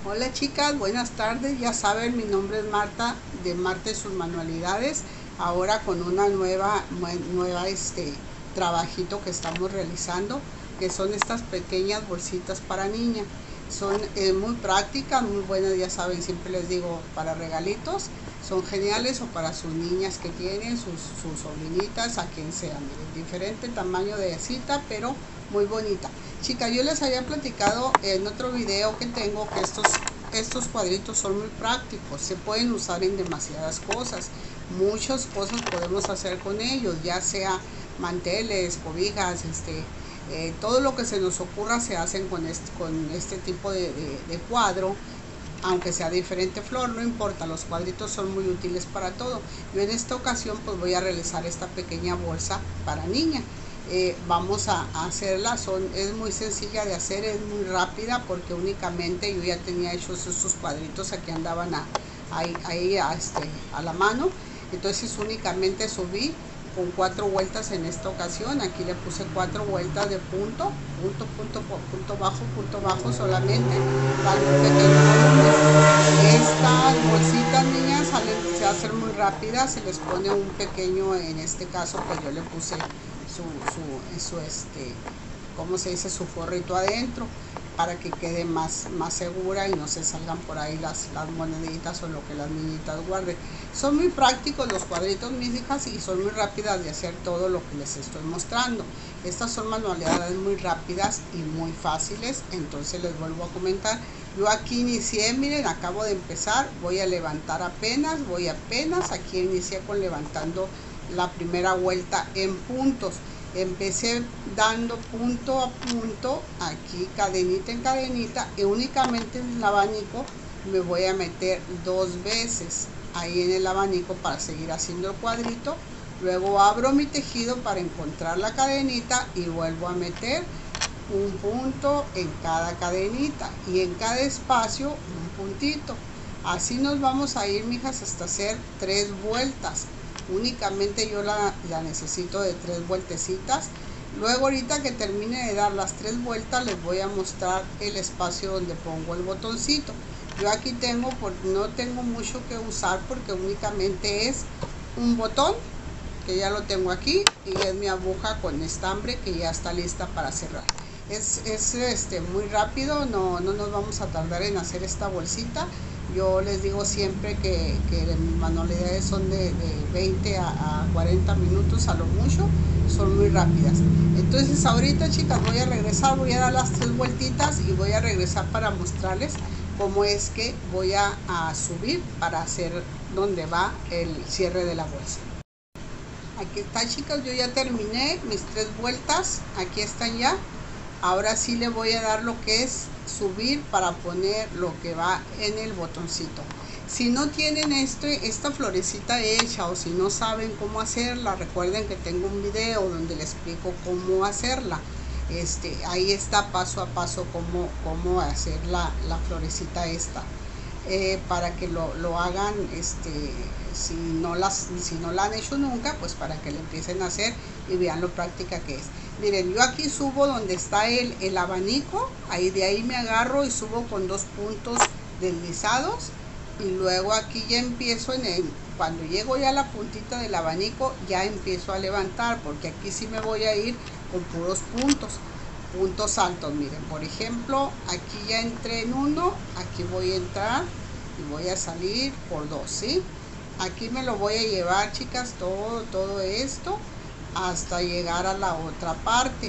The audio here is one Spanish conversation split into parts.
Hola chicas, buenas tardes. Ya saben, mi nombre es Marta de Marta y sus manualidades. Ahora con una nueva trabajito que estamos realizando, que son estas pequeñas bolsitas para niña. Son muy prácticas, muy buenas, ya saben, siempre les digo, para regalitos. Son geniales o para sus niñas que tienen, sus sobrinitas, a quien sea. Miren, diferente tamaño de cita, pero muy bonita. Chicas, yo les había platicado en otro video que tengo que estos cuadritos son muy prácticos, se pueden usar en demasiadas cosas, muchas cosas podemos hacer con ellos, ya sea manteles, cobijas, todo lo que se nos ocurra se hacen con este tipo de cuadro, aunque sea diferente flor, no importa, los cuadritos son muy útiles para todo. Yo en esta ocasión pues voy a realizar esta pequeña bolsa para niña. Vamos a hacerla, es muy sencilla de hacer, es muy rápida porque únicamente yo ya tenía hechos estos cuadritos aquí andaban ahí a la mano, entonces únicamente subí con 4 vueltas en esta ocasión. Aquí le puse 4 vueltas de punto punto bajo solamente, dando un pequeño volumen. Estas bolsitas, niñas, se hacen muy rápidas, se les pone un pequeño, en este caso pues yo le puse ¿cómo se dice? Su forrito adentro, para que quede más segura y no se salgan por ahí las moneditas o lo que las niñitas guarden. Son muy prácticos los cuadritos, mis hijas, y son muy rápidas de hacer todo lo que les estoy mostrando. Estas son manualidades muy rápidas y muy fáciles. Entonces les vuelvo a comentar, yo aquí inicié, miren, acabo de empezar, voy a levantar apenas, aquí inicié con levantando la primera vuelta en puntos. Empecé dando punto a punto, aquí cadenita en cadenita, y únicamente en el abanico me voy a meter 2 veces ahí en el abanico para seguir haciendo el cuadrito. Luego abro mi tejido para encontrar la cadenita y vuelvo a meter un punto en cada cadenita y en cada espacio un puntito. Así nos vamos a ir, mijas, hasta hacer 3 vueltas. Únicamente yo la necesito de 3 vueltecitas. Luego, ahorita que termine de dar las 3 vueltas, les voy a mostrar el espacio donde pongo el botoncito. Yo aquí no tengo mucho que usar porque únicamente es un botón que ya lo tengo aquí, y es mi aguja con estambre que ya está lista para cerrar. Es muy rápido, no nos vamos a tardar en hacer esta bolsita. Yo les digo siempre que mis manualidades son de 20 a 40 minutos a lo mucho, son muy rápidas. Entonces ahorita, chicas, voy a regresar, voy a dar las 3 vueltitas y voy a regresar para mostrarles cómo es que voy a subir para hacer donde va el cierre de la bolsa. Aquí está, chicas, yo ya terminé mis 3 vueltas, aquí están ya. Ahora sí le voy a dar lo que es subir para poner lo que va en el botoncito. Si no tienen esta florecita hecha, o si no saben cómo hacerla, recuerden que tengo un video donde les explico cómo hacerla. Ahí está paso a paso cómo hacer la florecita esta. Para que lo hagan, si no la han hecho nunca, pues para que lo empiecen a hacer y vean lo práctica que es. Miren, yo aquí subo donde está el abanico, de ahí me agarro y subo con 2 puntos deslizados, y luego aquí ya empiezo cuando llego ya a la puntita del abanico, ya empiezo a levantar, porque aquí sí me voy a ir con puros puntos altos. Miren, por ejemplo, aquí ya entré en 1, aquí voy a entrar y voy a salir por 2, ¿sí? Aquí me lo voy a llevar, chicas, todo esto hasta llegar a la otra parte.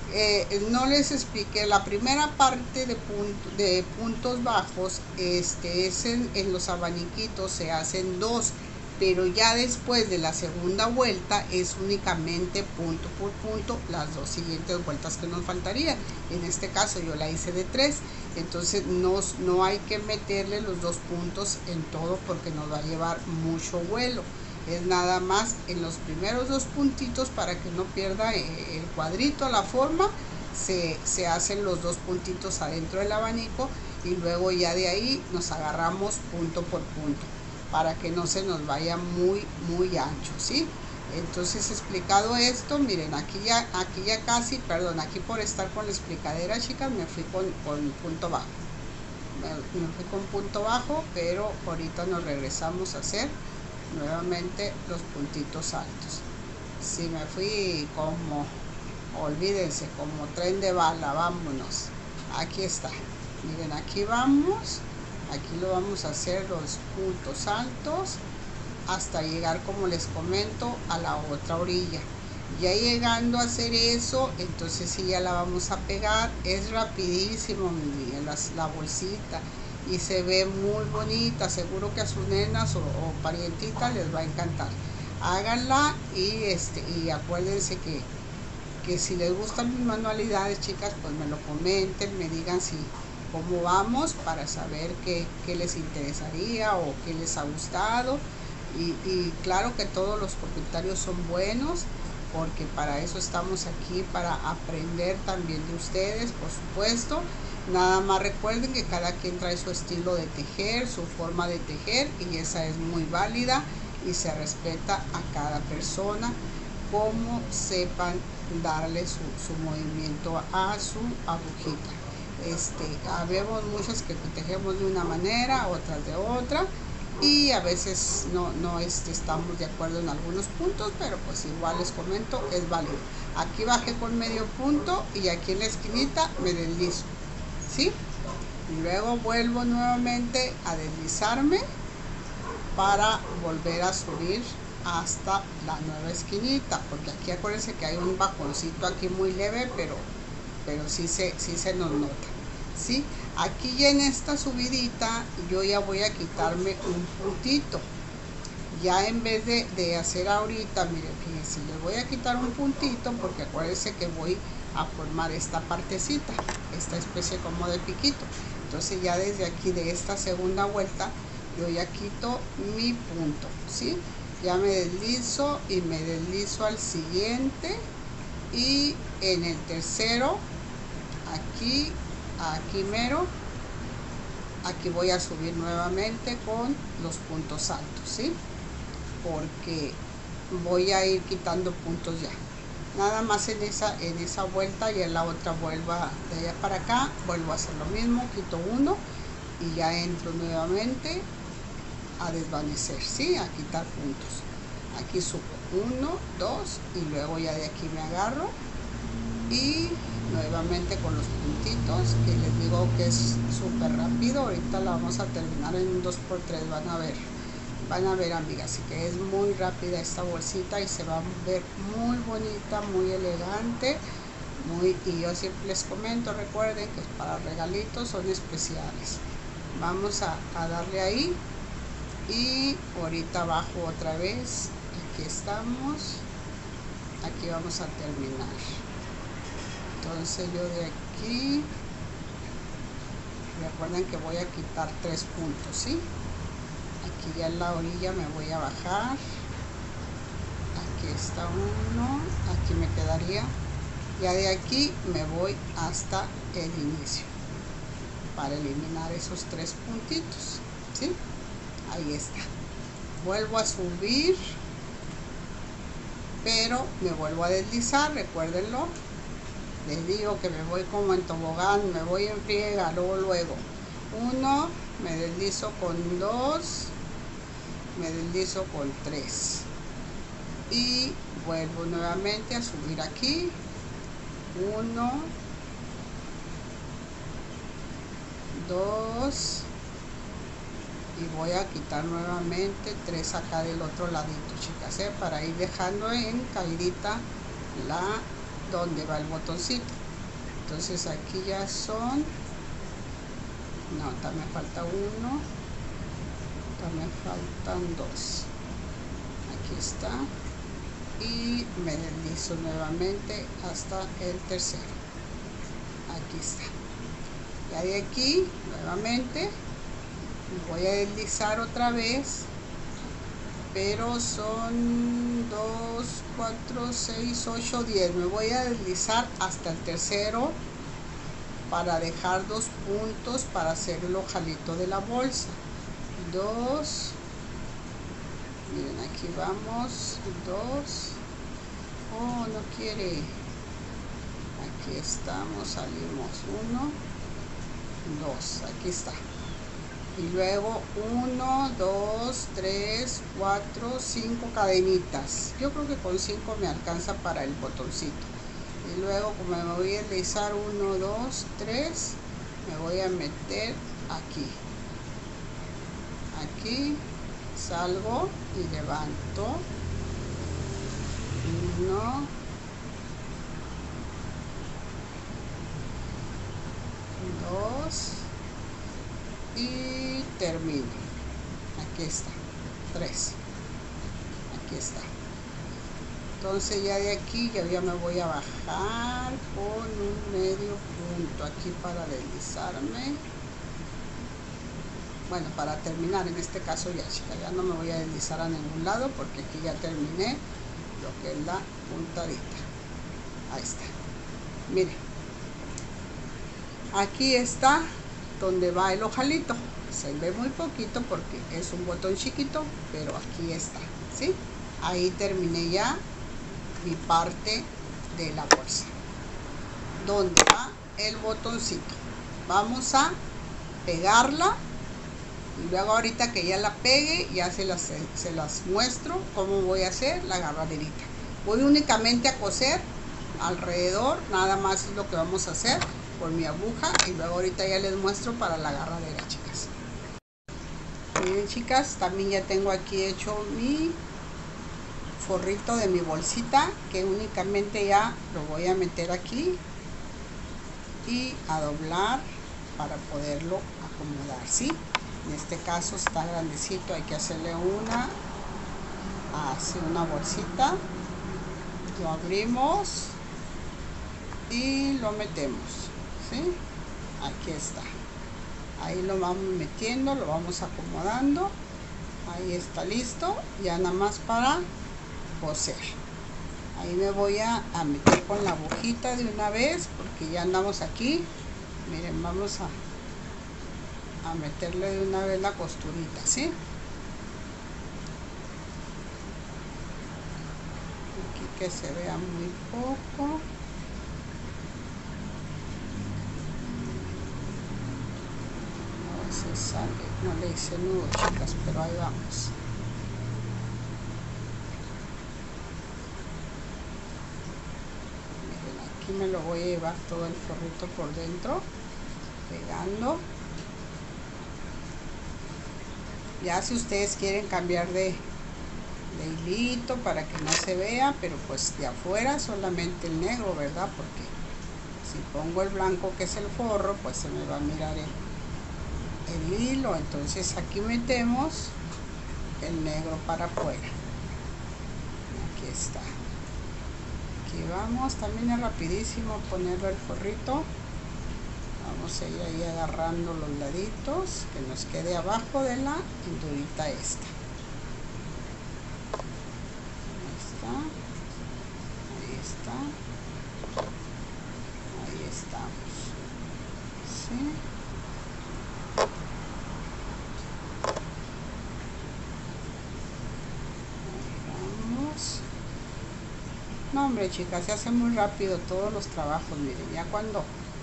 No les expliqué, la primera parte de puntos bajos, es en los abaniquitos se hacen 2, pero ya después de la segunda vuelta es únicamente punto por punto las 2 siguientes vueltas que nos faltaría. En este caso yo la hice de 3, entonces no hay que meterle los 2 puntos en todo porque nos va a llevar mucho vuelo. Es nada más en los primeros 2 puntitos para que no pierda el cuadrito la forma. Se hacen los 2 puntitos adentro del abanico y luego ya de ahí nos agarramos punto por punto para que no se nos vaya muy ancho, ¿sí? Entonces, explicado esto, miren, aquí ya casi, perdón, aquí por estar con la explicadera, chicas, me fui con punto bajo. me fui con punto bajo, pero ahorita nos regresamos a hacer nuevamente los puntitos altos. Si me fui como, olvídense, como tren de bala, vámonos. Aquí está, miren, aquí vamos, aquí lo vamos a hacer los puntos altos hasta llegar, como les comento, a la otra orilla. Ya llegando a hacer eso, entonces sí ya la vamos a pegar. Es rapidísimo, mi niña, la bolsita, y se ve muy bonita. Seguro que a sus nenas o parientitas les va a encantar. Háganla y acuérdense que si les gustan mis manualidades, chicas, pues me lo comenten, me digan cómo vamos, para saber qué les interesaría o qué les ha gustado. Y claro que todos los comentarios son buenos, porque para eso estamos aquí, para aprender también de ustedes, por supuesto. Nada más recuerden que cada quien trae su estilo de tejer, su forma de tejer, y esa es muy válida y se respeta a cada persona, como sepan darle su movimiento a su agujita. Habemos muchas que tejemos de una manera, otras de otra, y a veces no estamos de acuerdo en algunos puntos, pero pues igual les comento, es válido. Aquí bajé con medio punto y aquí en la esquinita me deslizo, ¿sí? Y luego vuelvo nuevamente a deslizarme para volver a subir hasta la nueva esquinita, porque aquí acuérdense que hay un bajoncito aquí muy leve, pero sí se nos nota, ¿sí? Aquí ya en esta subidita yo ya voy a quitarme un puntito. Ya en vez de hacer ahorita, miren, fíjense, le voy a quitar un puntito, porque acuérdense que voy a formar esta partecita, esta especie como de piquito. Entonces ya desde aquí, de esta segunda vuelta, yo ya quito mi punto, ¿sí? Ya me deslizo y me deslizo al siguiente, y en el tercero, aquí mero, aquí voy a subir nuevamente con los puntos altos, ¿sí? Porque voy a ir quitando puntos ya. Nada más en esa vuelta, y en la otra vuelva de allá para acá, vuelvo a hacer lo mismo, quito uno y ya entro nuevamente a desvanecer, ¿sí? A quitar puntos. Aquí subo 1, 2 y luego ya de aquí me agarro y nuevamente con los puntitos, que les digo que es súper rápido. Ahorita la vamos a terminar en un 2×3, van a ver, amigas, así que es muy rápida esta bolsita y se va a ver muy bonita, muy elegante, y yo siempre les comento, recuerden que para regalitos son especiales. Vamos a darle ahí, y ahorita bajo otra vez. Aquí estamos, aquí vamos a terminar. Entonces yo de aquí, recuerden que voy a quitar 3 puntos, ¿sí? Aquí ya en la orilla me voy a bajar. Aquí está uno, aquí me quedaría. Ya de aquí me voy hasta el inicio para eliminar esos 3 puntitos, ¿sí? Ahí está. Vuelvo a subir, pero me vuelvo a deslizar, recuérdenlo. Les digo que me voy como en tobogán, me voy en friega, luego 1, me deslizo con 2, me deslizo con 3 y vuelvo nuevamente a subir aquí, 1, 2 y voy a quitar nuevamente 3 acá del otro ladito, chicas, para ir dejando en caidita donde va el botoncito. Entonces aquí ya son, no, también falta 1, también faltan 2, aquí está, y me deslizo nuevamente hasta el tercero. Aquí está. Ya de aquí nuevamente voy a deslizar otra vez, pero son 2, 4, 6, 8, 10. Me voy a deslizar hasta el tercero para dejar 2 puntos para hacer el ojalito de la bolsa. 2, miren, aquí vamos, 2, oh, no quiere, aquí estamos, salimos 1, 2, aquí está. Y luego 1, 2, 3, 4, 5 cadenitas. Yo creo que con 5 me alcanza para el botoncito. Y luego, como me voy a deslizar 1, 2, 3, me voy a meter aquí. Aquí salgo y levanto. 1, 2 y termino. Aquí está. 3. Aquí está. Entonces ya de aquí ya me voy a bajar con un medio punto aquí para deslizarme. Bueno, para terminar en este caso ya, chicas, ya no me voy a deslizar a ningún lado porque aquí ya terminé lo que es la puntadita. Ahí está. Miren, aquí está donde va el ojalito. Se ve muy poquito porque es un botón chiquito, pero aquí está, ¿sí? Ahí terminé ya mi parte de la bolsa. ¿Dónde va el botoncito? Vamos a pegarla. Y luego ahorita que ya la pegue, ya se las muestro cómo voy a hacer la agarraderita. Voy únicamente a coser alrededor, nada más es lo que vamos a hacer con mi aguja. Y luego ahorita ya les muestro para la agarradera, chicas. Miren, chicas, también ya tengo aquí hecho mi forrito de mi bolsita, que únicamente ya lo voy a meter aquí y a doblar para poderlo acomodar, ¿sí? En este caso está grandecito, hay que hacerle una bolsita, lo abrimos y lo metemos, ¿sí? Aquí está, ahí lo vamos metiendo, lo vamos acomodando, ahí está listo, ya nada más para coser. Ahí me voy a meter con la agujita de una vez porque ya andamos aquí. Miren, vamos a meterle de una vez la costurita, ¿sí? Aquí que se vea muy poco. No se sale, no le hice nudo, chicas, pero ahí vamos. Miren, aquí me lo voy a llevar todo el forrito por dentro, pegando. Ya si ustedes quieren cambiar de hilito para que no se vea, pero pues de afuera solamente el negro, ¿verdad? Porque si pongo el blanco que es el forro, pues se me va a mirar el hilo. Entonces aquí metemos el negro para afuera. Aquí está. Aquí vamos, también es rapidísimo ponerle el forrito. Vamos a ir ahí agarrando los laditos que nos quede abajo de la hindurita esta. Ahí está. Ahí estamos. ¿Sí? Ahí vamos. No, hombre, chicas, se hace muy rápido todos los trabajos. Miren, ya cuando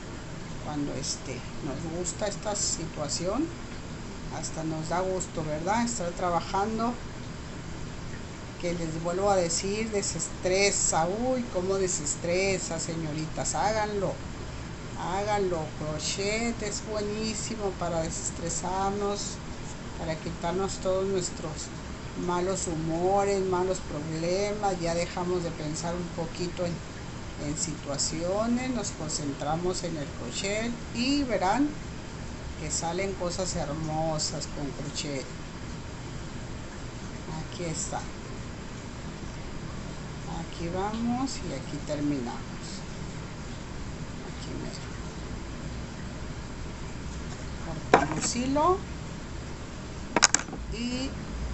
nos gusta esta situación, hasta nos da gusto, ¿verdad? Estar trabajando, que les vuelvo a decir, desestresa. Uy, cómo desestresa, señoritas, háganlo, crochet es buenísimo para desestresarnos, para quitarnos todos nuestros malos humores, malos problemas. Ya dejamos de pensar un poquito en situaciones, nos concentramos en el crochet y verán que salen cosas hermosas con crochet. Aquí está, aquí vamos y aquí terminamos. Aquí me cortamos hilo y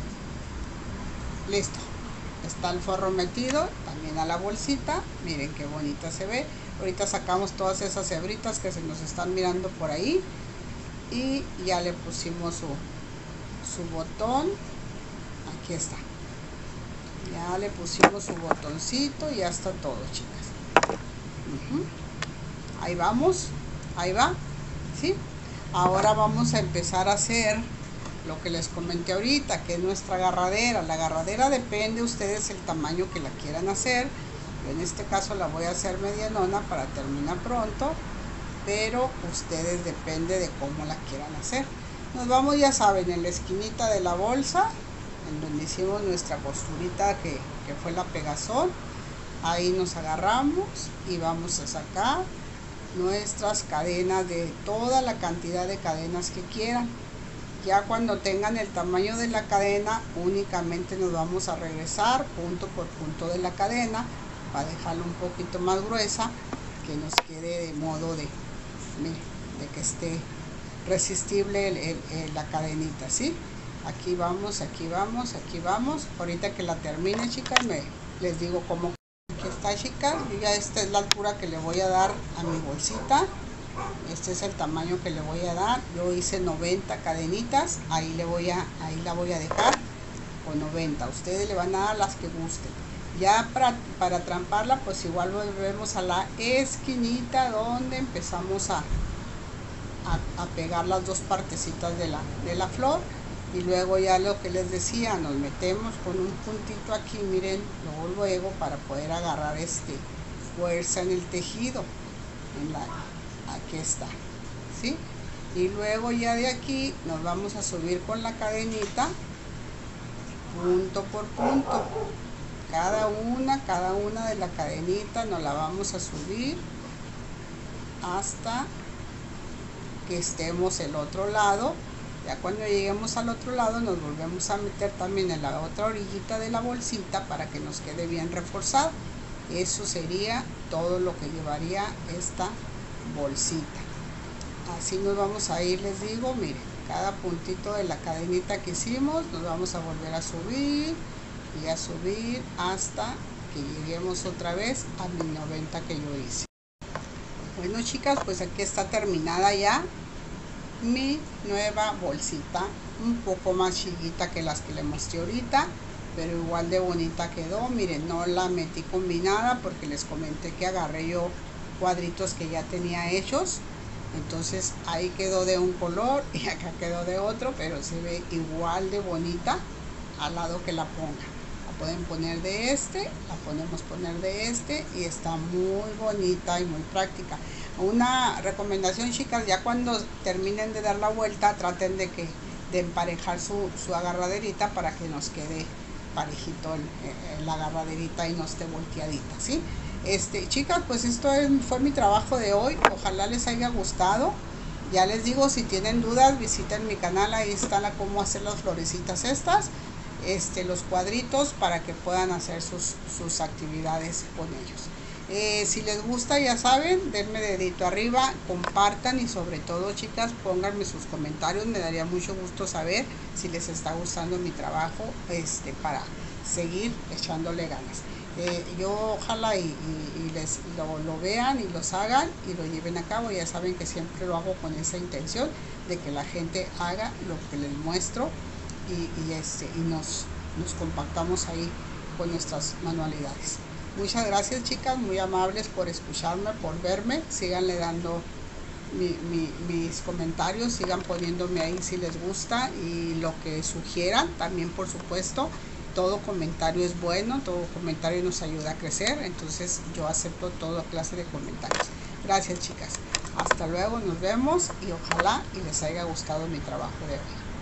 listo. Está el forro metido también a la bolsita. Miren qué bonita se ve. Ahorita sacamos todas esas hebritas que se nos están mirando por ahí y ya le pusimos su botón. Aquí está, ya le pusimos su botoncito y ya está todo, chicas. Ahí vamos, ahí va, ¿sí? Ahora vamos a empezar a hacer lo que les comenté ahorita, que es nuestra agarradera. La agarradera depende ustedes el tamaño que la quieran hacer. Yo en este caso la voy a hacer medianona para terminar pronto, pero ustedes depende de cómo la quieran hacer. Nos vamos, ya saben, en la esquinita de la bolsa, en donde hicimos nuestra costurita que fue la pegazón. Ahí nos agarramos y vamos a sacar nuestras cadenas de toda la cantidad de cadenas que quieran. Ya cuando tengan el tamaño de la cadena, únicamente nos vamos a regresar punto por punto de la cadena para dejarla un poquito más gruesa, que nos quede de modo de que esté resistible la cadenita, ¿sí? Aquí vamos, aquí vamos, aquí vamos. Ahorita que la termine, chicas, les digo cómo está, chicas. Ya esta es la altura que le voy a dar a mi bolsita. Este es el tamaño que le voy a dar. Yo hice 90 cadenitas. Ahí la voy a dejar con 90. Ustedes le van a dar las que gusten. Ya para tramparla, pues igual volvemos a la esquinita donde empezamos a pegar las dos partecitas de la flor. Y luego ya lo que les decía, nos metemos con un puntito aquí, miren, luego para poder agarrar fuerza en el tejido. Aquí está, ¿sí? Y luego ya de aquí nos vamos a subir con la cadenita, punto por punto. Cada una de la cadenita nos la vamos a subir hasta que estemos el otro lado. Ya cuando lleguemos al otro lado nos volvemos a meter también en la otra orillita de la bolsita para que nos quede bien reforzado. Eso sería todo lo que llevaría esta bolsita. Así nos vamos a ir, les digo, miren, cada puntito de la cadenita que hicimos nos vamos a volver a subir y a subir hasta que lleguemos otra vez a mi 90 que yo hice. Bueno, chicas, pues aquí está terminada ya mi nueva bolsita, un poco más chiquita que las que les mostré ahorita, pero igual de bonita quedó. Miren, no la metí combinada porque les comenté que agarré yo cuadritos que ya tenía hechos, entonces ahí quedó de un color y acá quedó de otro, pero se ve igual de bonita al lado que la pongan. La pueden poner de la podemos poner de y está muy bonita y muy práctica. Una recomendación, chicas, ya cuando terminen de dar la vuelta, traten de emparejar su agarraderita para que nos quede parejito la agarraderita y no esté volteadita, ¿sí? Chicas, pues esto fue mi trabajo de hoy. Ojalá les haya gustado. Ya les digo, si tienen dudas, visiten mi canal. Ahí está cómo hacer las florecitas estas, los cuadritos, para que puedan hacer sus actividades con ellos. Si les gusta, ya saben, denme dedito arriba, compartan y sobre todo, chicas, pónganme sus comentarios. Me daría mucho gusto saber si les está gustando mi trabajo, para seguir echándole ganas. Yo ojalá y lo vean y los hagan y lo lleven a cabo. Ya saben que siempre lo hago con esa intención de que la gente haga lo que les muestro y nos compactamos ahí con nuestras manualidades. Muchas gracias, chicas, muy amables por escucharme, por verme. Síganle dando mis comentarios, sigan poniéndome ahí si les gusta y lo que sugieran también, por supuesto. Todo comentario es bueno, todo comentario nos ayuda a crecer, entonces yo acepto toda clase de comentarios. Gracias, chicas, hasta luego, nos vemos y ojalá y les haya gustado mi trabajo de hoy.